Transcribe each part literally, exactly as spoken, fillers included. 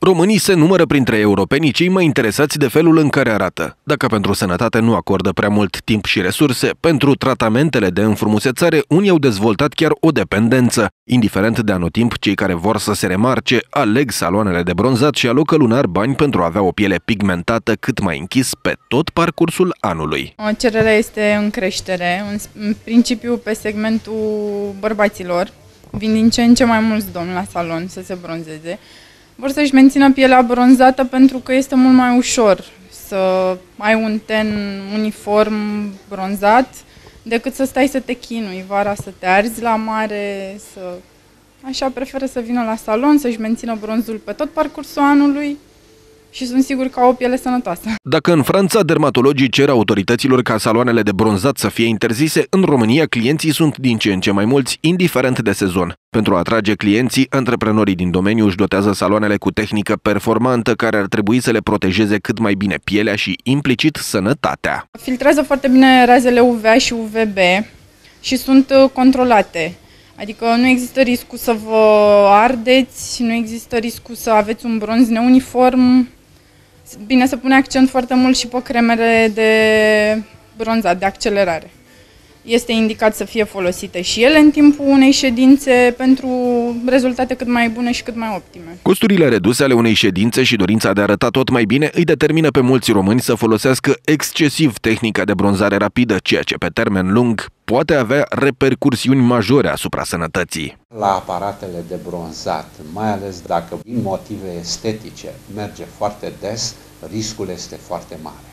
Românii se numără printre europenii cei mai interesați de felul în care arată. Dacă pentru sănătate nu acordă prea mult timp și resurse, pentru tratamentele de înfrumusețare unii au dezvoltat chiar o dependență. Indiferent de anotimp, cei care vor să se remarce aleg saloanele de bronzat și alocă lunar bani pentru a avea o piele pigmentată cât mai închis pe tot parcursul anului. Cererea este în creștere, în principiu pe segmentul bărbaților. Vin din ce în ce mai mulți domni la salon să se bronzeze. Vor să-și mențină pielea bronzată pentru că este mult mai ușor să ai un ten uniform bronzat decât să stai să te chinui vara, să te arzi la mare, să... Așa preferă să vină la salon, să-și mențină bronzul pe tot parcursul anului și sunt sigur că au o piele sănătoasă. Dacă în Franța dermatologii cer autorităților ca saloanele de bronzat să fie interzise, în România clienții sunt din ce în ce mai mulți, indiferent de sezon. Pentru a atrage clienții, antreprenorii din domeniu își dotează saloanele cu tehnică performantă care ar trebui să le protejeze cât mai bine pielea și implicit sănătatea. Filtrează foarte bine razele U V A și U V B și sunt controlate. Adică nu există riscul să vă ardeți, nu există riscul să aveți un bronz neuniform. Bine, se pune accent foarte mult și pe cremele de bronzat, de accelerare. Este indicat să fie folosite și ele în timpul unei ședințe pentru rezultate cât mai bune și cât mai optime. Costurile reduse ale unei ședințe și dorința de a arăta tot mai bine îi determină pe mulți români să folosească excesiv tehnica de bronzare rapidă, ceea ce pe termen lung poate avea repercursiuni majore asupra sănătății. La aparatele de bronzat, mai ales dacă din motive estetice merge foarte des, riscul este foarte mare.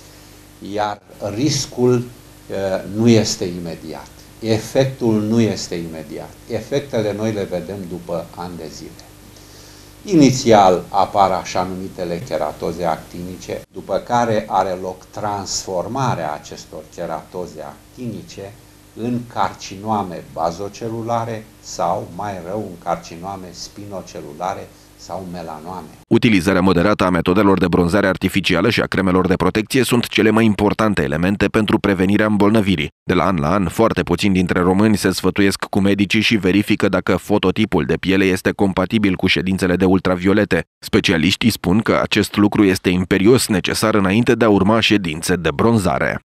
Iar riscul nu este imediat. Efectul nu este imediat. Efectele noi le vedem după ani de zile. Inițial apar așa numitele keratoze actinice, după care are loc transformarea acestor keratoze actinice în carcinoame bazocelulare sau, mai rău, în carcinoame spinocelulare sau melanoame. Utilizarea moderată a metodelor de bronzare artificială și a cremelor de protecție sunt cele mai importante elemente pentru prevenirea îmbolnăvirii. De la an la an, foarte puțini dintre români se sfătuiesc cu medicii și verifică dacă fototipul de piele este compatibil cu ședințele de ultraviolete. Specialiștii spun că acest lucru este imperios necesar înainte de a urma ședințe de bronzare.